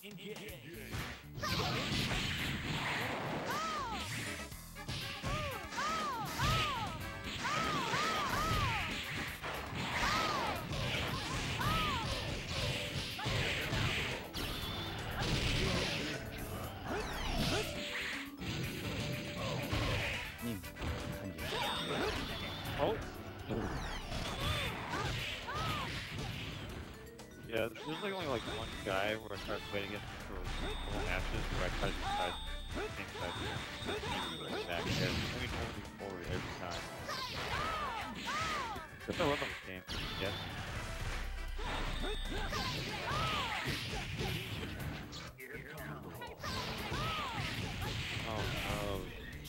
님, 간지. Oh. Yeah, there's like only like one guy where I tried playing against for a couple matches where I tried to decide things I do. Back there. I mean, only forward every time. But I love this game. Yes. Oh no.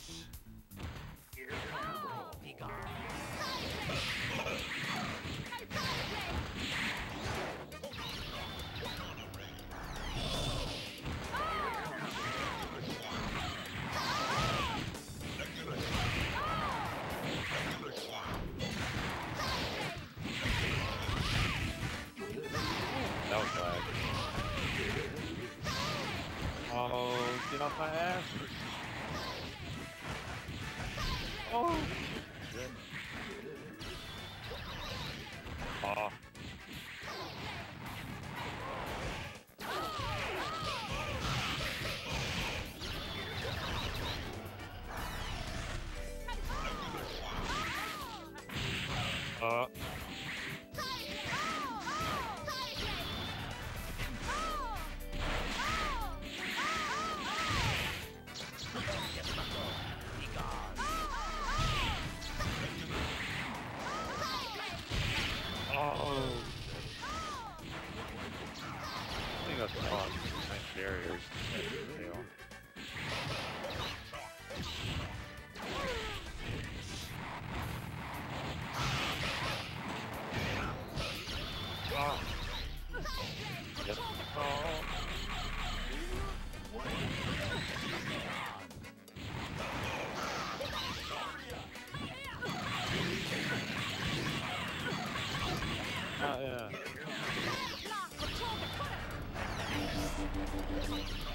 That was lag. Oh, get off my ass! Oh! Oh. Oh! I think that's fun. Nice barriers. Fail. Oh! Yep. Oh! Oh, yeah.